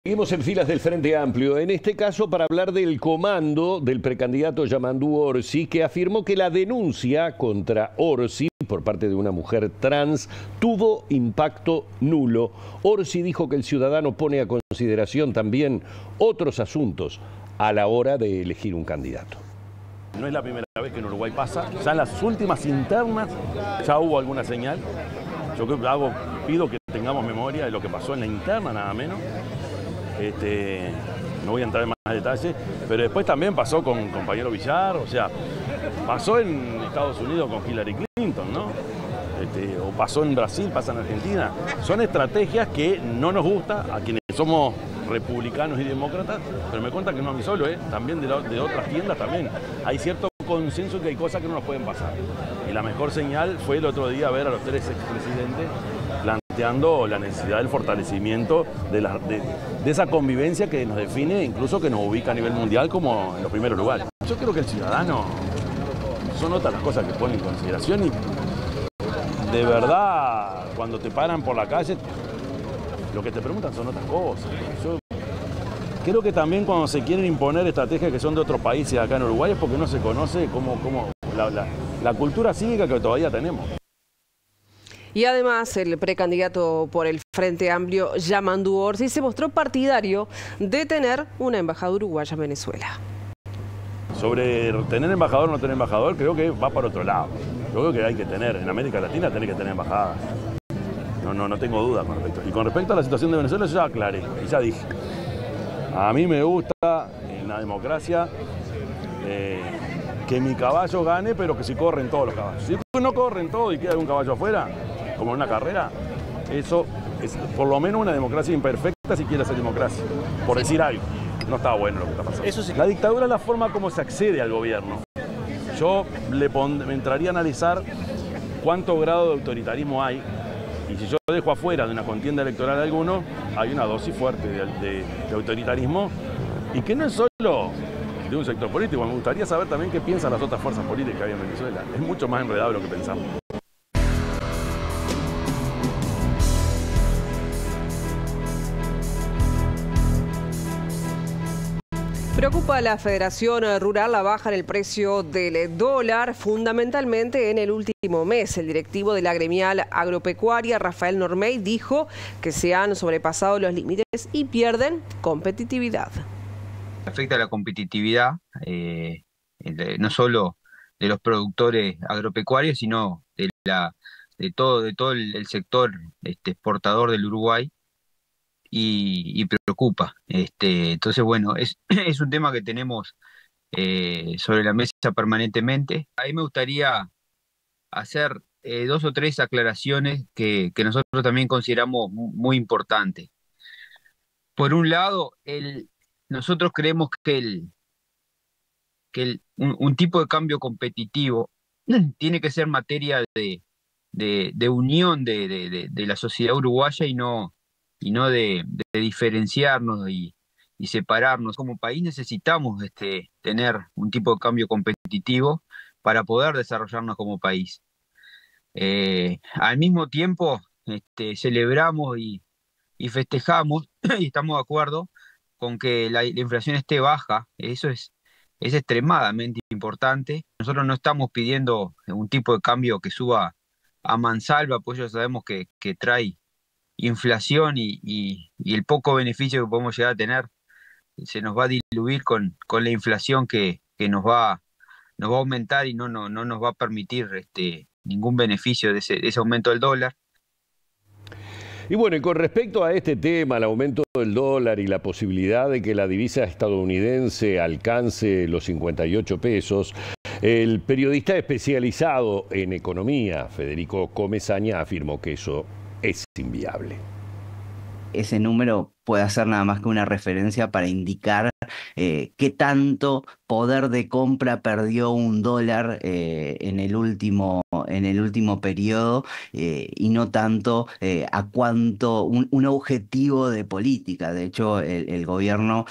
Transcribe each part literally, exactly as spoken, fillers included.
Seguimos en filas del Frente Amplio, en este caso para hablar del comando del precandidato Yamandú Orsi, que afirmó que la denuncia contra Orsi por parte de una mujer trans tuvo impacto nulo. Orsi dijo que el ciudadano pone a consideración también otros asuntos a la hora de elegir un candidato. No es la primera vez que en Uruguay pasa, ya en las últimas internas ya hubo alguna señal. Yo creo que hago, pido que tengamos memoria de lo que pasó en la interna, nada menos. Este, no voy a entrar en más detalles, pero después también pasó con compañero Villar, o sea, pasó en Estados Unidos con Hillary Clinton, ¿no? Este, o pasó en Brasil, pasa en Argentina. Son estrategias que no nos gusta a quienes somos republicanos y demócratas, pero me cuenta que no a mí solo, ¿eh? También de, la, de otras tiendas también. Hay cierto consenso que hay cosas que no nos pueden pasar. Y la mejor señal fue el otro día ver a los tres expresidentes planteando la necesidad del fortalecimiento de, la, de, de esa convivencia que nos define, incluso que nos ubica a nivel mundial como en los primeros lugares. Yo creo que el ciudadano son otras las cosas que pone en consideración y de verdad cuando te paran por la calle lo que te preguntan son otras cosas. Yo creo que también cuando se quieren imponer estrategias que son de otros países acá en Uruguay es porque no se conoce cómo, cómo la, la, la cultura cívica que todavía tenemos. Y además el precandidato por el Frente Amplio, Yamandú Orsi, se mostró partidario de tener una embajada uruguaya en Venezuela. Sobre tener embajador o no tener embajador, creo que va para otro lado. Yo creo que hay que tener, en América Latina tiene que tener embajada. No, no, no tengo duda con respecto. Y con respecto a la situación de Venezuela, yo ya aclaré, y ya dije. A mí me gusta en la democracia eh, que mi caballo gane, pero que si corren todos los caballos. Si no corren todos y queda un caballo afuera, como en una carrera, eso es por lo menos una democracia imperfecta si quiere hacer democracia, por decir algo. No está bueno lo que está pasando. Eso sí. La dictadura es la forma como se accede al gobierno. Yo le pond- me entraría a analizar cuánto grado de autoritarismo hay, y si yo dejo afuera de una contienda electoral de alguno, hay una dosis fuerte de, de, de autoritarismo, y que no es solo de un sector político. Me gustaría saber también qué piensan las otras fuerzas políticas que hay en Venezuela. Es mucho más enredado de lo que pensamos. Preocupa a la Federación Rural la baja en el precio del dólar, fundamentalmente en el último mes. El directivo de la gremial agropecuaria, Rafael Normey, dijo que se han sobrepasado los límites y pierden competitividad. Afecta a la competitividad, eh, de, no solo de los productores agropecuarios, sino de, la, de todo, de todo el, el sector este, exportador del Uruguay. Y, y preocupa. Este, entonces, bueno, es, es un tema que tenemos eh, sobre la mesa permanentemente. Ahí me gustaría hacer eh, dos o tres aclaraciones que, que nosotros también consideramos muy importantes. Por un lado, el, nosotros creemos que, el, que el, un, un tipo de cambio competitivo tiene que ser materia de, de, de unión de, de, de, de la sociedad uruguaya y no y no de, de diferenciarnos y, y separarnos. Como país necesitamos este, tener un tipo de cambio competitivo para poder desarrollarnos como país. Eh, al mismo tiempo, este, celebramos y, y festejamos, y estamos de acuerdo con que la, la inflación esté baja. Eso es, es extremadamente importante. Nosotros no estamos pidiendo un tipo de cambio que suba a mansalva, pues ya sabemos que, que trae inflación y, y, y el poco beneficio que podemos llegar a tener se nos va a diluir con, con la inflación que, que nos va, nos va a aumentar y no, no, no nos va a permitir este, ningún beneficio de ese, de ese aumento del dólar. Y bueno, y con respecto a este tema, el aumento del dólar y la posibilidad de que la divisa estadounidense alcance los cincuenta y ocho pesos, el periodista especializado en economía, Federico Comesaña, afirmó que eso es inviable. Ese número puede ser nada más que una referencia para indicar eh, qué tanto poder de compra perdió un dólar eh, en el último, en el último periodo eh, y no tanto eh, a cuánto un, un objetivo de política. De hecho, el, el gobierno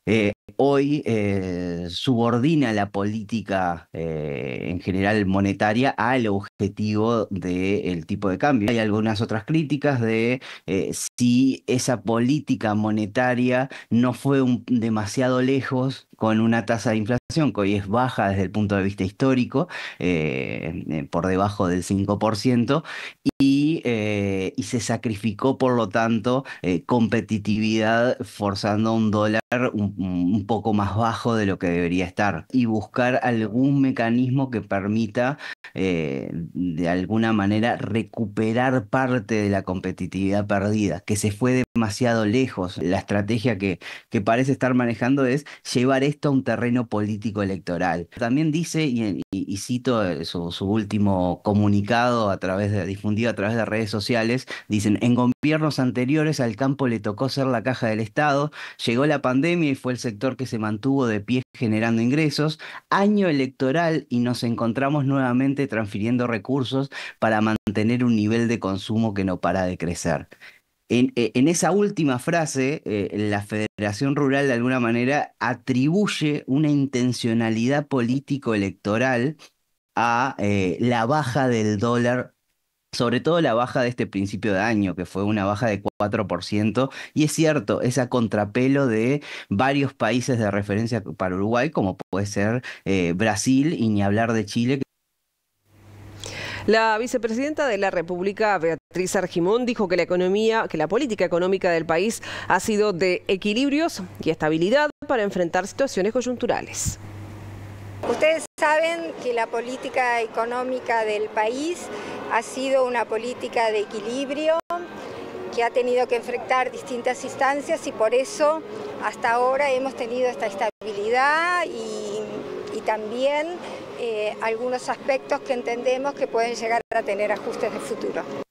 Eh, hoy eh, subordina la política eh, en general monetaria al objetivo del tipo de cambio. Hay algunas otras críticas de eh, si esa política monetaria no fue un- demasiado lejos con una tasa de inflación que hoy es baja desde el punto de vista histórico, eh, eh, por debajo del cinco por ciento, y, eh, y se sacrificó, por lo tanto, eh, competitividad forzando un dólar un, un poco más bajo de lo que debería estar y buscar algún mecanismo que permita eh, de alguna manera recuperar parte de la competitividad perdida, que se fue demasiado lejos. La estrategia que, que parece estar manejando es llevar esto a un terreno político electoral. También dice, y, y- y cito eh, su, su último comunicado a través de, difundido a través de redes sociales, dicen: en gobiernos anteriores al campo le tocó ser la caja del Estado, llegó la pandemia y fue el sector que se mantuvo de pie generando ingresos, año electoral y nos encontramos nuevamente transfiriendo recursos para mantener un nivel de consumo que no para de crecer. En, eh, en esa última frase, eh, la Federación Rural de alguna manera atribuye una intencionalidad político-electoral a eh, la baja del dólar, sobre todo la baja de este principio de año, que fue una baja de cuatro por ciento, y es cierto, es a contrapelo de varios países de referencia para Uruguay, como puede ser eh, Brasil, y ni hablar de Chile. La vicepresidenta de la República, Beatriz Argimón, dijo que la economía, que la política económica del país ha sido de equilibrios y estabilidad para enfrentar situaciones coyunturales. Ustedes saben que la política económica del país ha sido una política de equilibrio, que ha tenido que enfrentar distintas instancias y por eso hasta ahora hemos tenido esta estabilidad y, y también eh, algunos aspectos que entendemos que pueden llegar a tener ajustes de futuro.